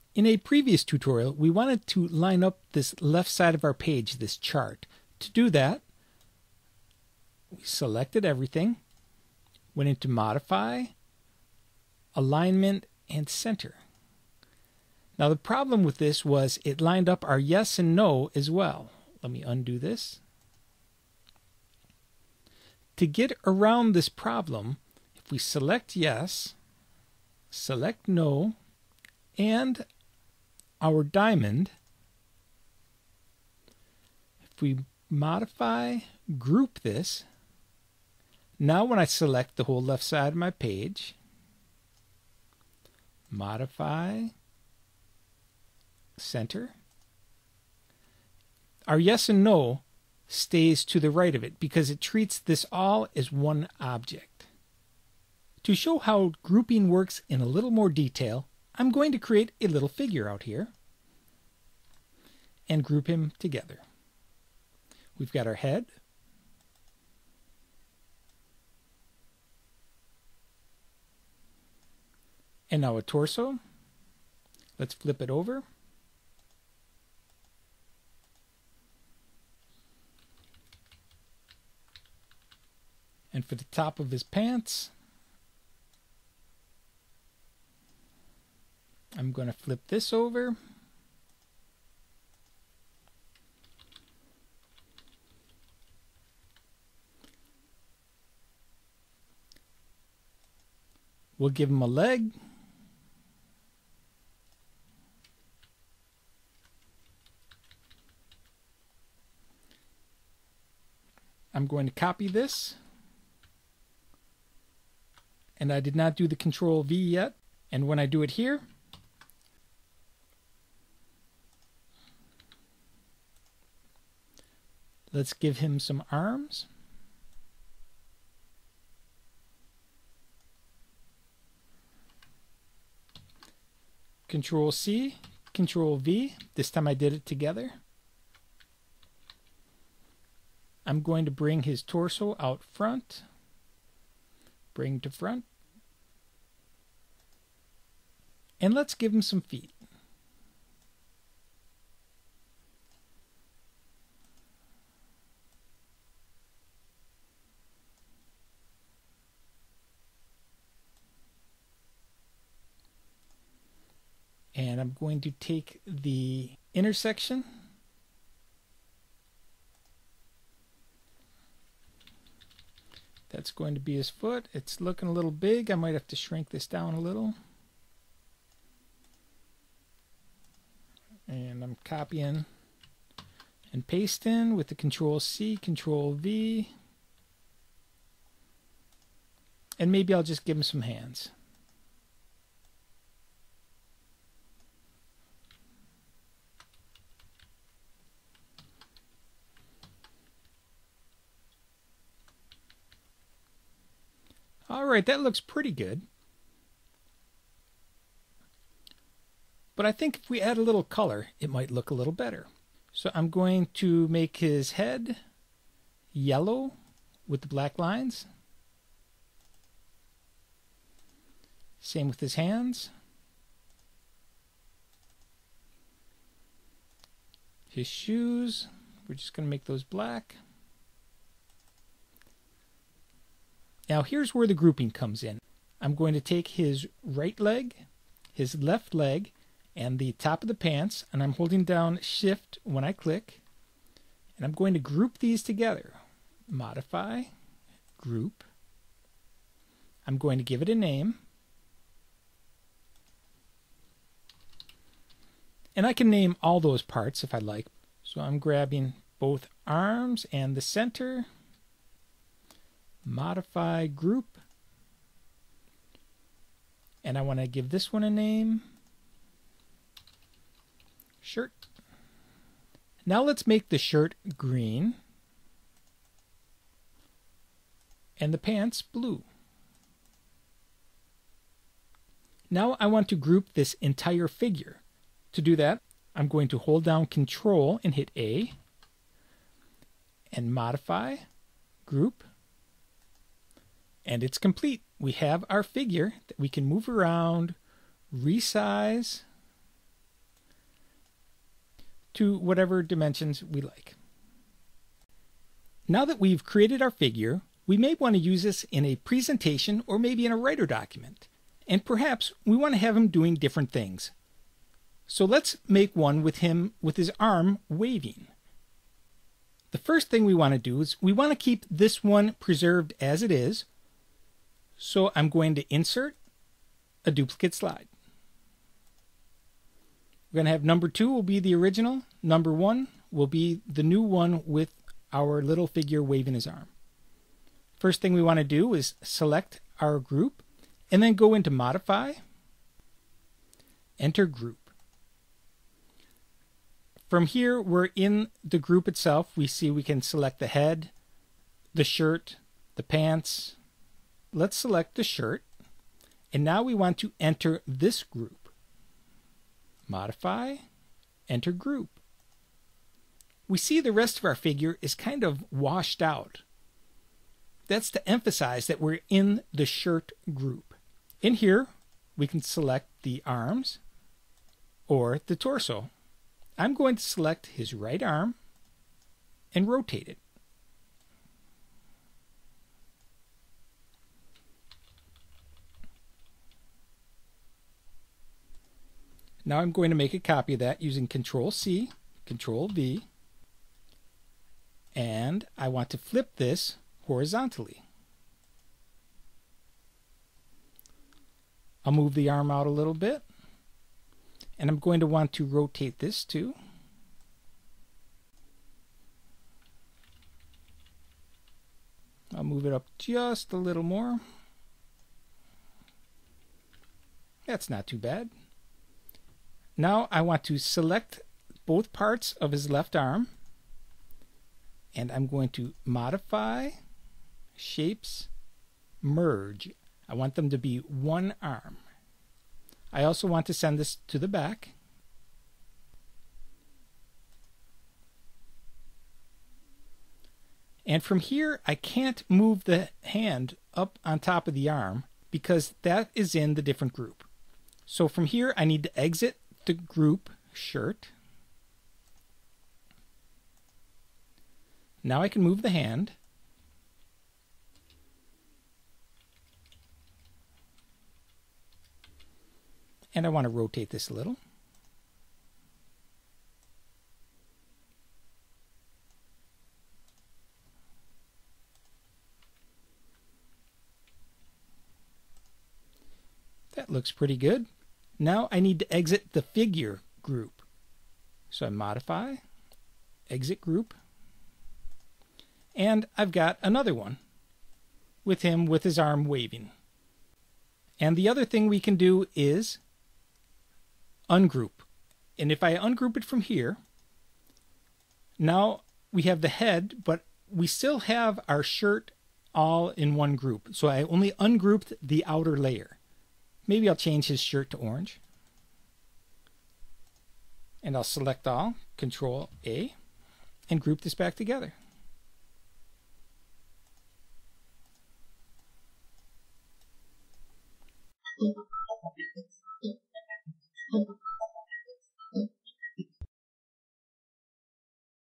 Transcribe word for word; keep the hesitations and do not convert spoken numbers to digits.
In a previous tutorial, we wanted to line up this left side of our page, this chart. To do that, we selected everything, went into Modify, Alignment, and Center. Now the problem with this was it lined up our yes and no as well. Let me undo this. To get around this problem, if we select yes, select no, and our diamond, if we modify, group this, now when I select the whole left side of my page, modify, center, our yes and no stays to the right of it because it treats this all as one object. To show how grouping works in a little more detail, I'm going to create a little figure out here and group him together. We've got our head, and now a torso. Let's flip it over. And for the top of his pants, I'm going to flip this over. We'll give him a leg. I'm going to copy this. And I did not do the Control V yet. And when I do it here, let's give him some arms. Control C, Control V. This time I did it together. I'm going to bring his torso out front. Bring to front. And let's give him some feet. And I'm going to take the intersection that's going to be his foot. It's looking a little big. I might have to shrink this down a little. And I'm copying and pasting with the Control C, Control V. And maybe I'll just give him some hands. All right, that looks pretty good. But I think if we add a little color, it might look a little better. So I'm going to make his head yellow with the black lines. Same with his hands. His shoes, we're just going to make those black. Now here's where the grouping comes in. I'm going to take his right leg, his left leg, and the top of the pants, and I'm holding down Shift when I click, and I'm going to group these together. Modify, group. I'm going to give it a name. And I can name all those parts if I like. So I'm grabbing both arms and the center. Modify, group. And I want to give this one a name. Shirt. Now let's make the shirt green and the pants blue. Now I want to group this entire figure. To do that, I'm going to hold down Control and hit A and modify, group, and it's complete. We have our figure that we can move around, resize, to whatever dimensions we like. Now that we've created our figure, we may want to use this in a presentation or maybe in a writer document. And perhaps we want to have him doing different things. So let's make one with him with his arm waving. The first thing we want to do is we want to keep this one preserved as it is. So I'm going to insert a duplicate slide. We're going to have number two will be the original. Number one will be the new one with our little figure waving his arm. First thing we want to do is select our group and then go into Modify, enter Group. From here, we're in the group itself. We see we can select the head, the shirt, the pants. Let's select the shirt. And now we want to enter this group. Modify, enter Group. We see the rest of our figure is kind of washed out. That's to emphasize that we're in the shirt group. In here, we can select the arms or the torso. I'm going to select his right arm and rotate it. Now I'm going to make a copy of that using Control C, Control V, and I want to flip this horizontally. I'll move the arm out a little bit, and I'm going to want to rotate this too. I'll move it up just a little more. That's not too bad. Now I want to select both parts of his left arm, and I'm going to modify, shapes, merge. I want them to be one arm. I also want to send this to the back. And from here, I can't move the hand up on top of the arm because that is in the different group. So from here, I need to exit the group shirt. Now I can move the hand. And I want to rotate this a little. That looks pretty good. Now I need to exit the figure group. So I modify, exit group, and I've got another one with him with his arm waving. And the other thing we can do is ungroup. And if I ungroup it from here, now we have the head, but we still have our shirt all in one group. So I only ungrouped the outer layer. Maybe I'll change his shirt to orange. And I'll select all, Control A, and group this back together.